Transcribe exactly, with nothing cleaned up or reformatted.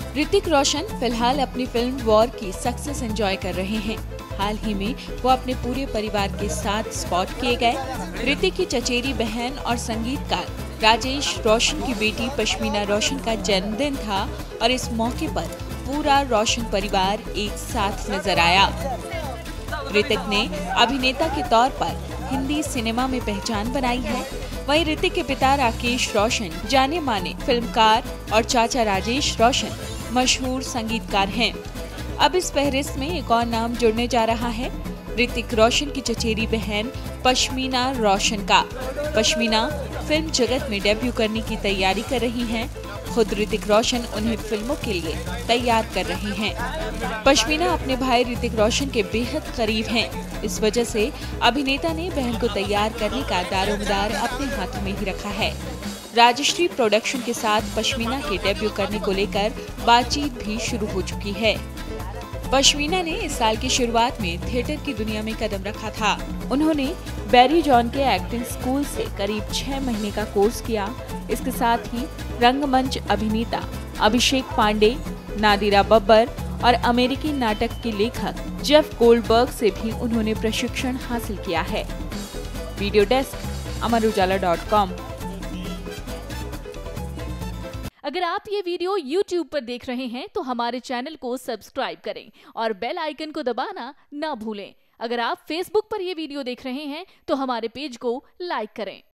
ऋतिक रोशन फिलहाल अपनी film War की सक्सेस एंजॉय कर रहे हैं। हाल ही में वो अपने पूरे परिवार के साथ स्पॉट किए गए। ऋतिक की चचेरी बहन और संगीतकार राजेश रोशन की बेटी पश्मीना रोशन का जन्मदिन था और इस मौके पर पूरा रोशन परिवार एक साथ नजर आया। ऋतिक ने अभिनेता के तौर पर हिंदी सिनेमा में पहचान बनाई है। वहीं ऋतिक के पिता राकेश रोशन जाने माने फिल्मकार और चाचा राजेश रोशन मशहूर संगीतकार हैं। अब इस फहरिस्त में एक और नाम जुड़ने जा रहा है, ऋतिक रोशन की चचेरी बहन पश्मीना रोशन का। पश्मीना फिल्म जगत में डेब्यू करने की तैयारी कर रही हैं। खुद ऋतिक रोशन उन्हें फिल्मों के लिए तैयार कर रहे हैं। पश्मीना अपने भाई ऋतिक रोशन के बेहद करीब हैं। इस वजह से अभिनेता ने बहन को तैयार करने का दारोमदार अपने हाथों में ही रखा है। राजश्री प्रोडक्शन के साथ पश्मीना के डेब्यू करने को लेकर बातचीत भी शुरू हो चुकी है। पश्मीना ने इस साल की शुरुआत में थिएटर की दुनिया में कदम रखा था। उन्होंने बैरी जॉन के एक्टिंग स्कूल से करीब छह महीने का कोर्स किया। इसके साथ ही रंगमंच अभिनेता अभिषेक पांडे, नादिरा बब्बर और अमेरिकी नाटक के लेखक जेफ गोल्डबर्ग से भी उन्होंने प्रशिक्षण हासिल किया है। Video desk Amar Ujala dot com. अगर आप ये वीडियो यूट्यूब पर देख रहे हैं तो हमारे चैनल को सब्सक्राइब करें और बेल आइकन को दबाना ना भूलें। अगर आप फेसबुक पर ये वीडियो देख रहे हैं तो हमारे पेज को लाइक करें।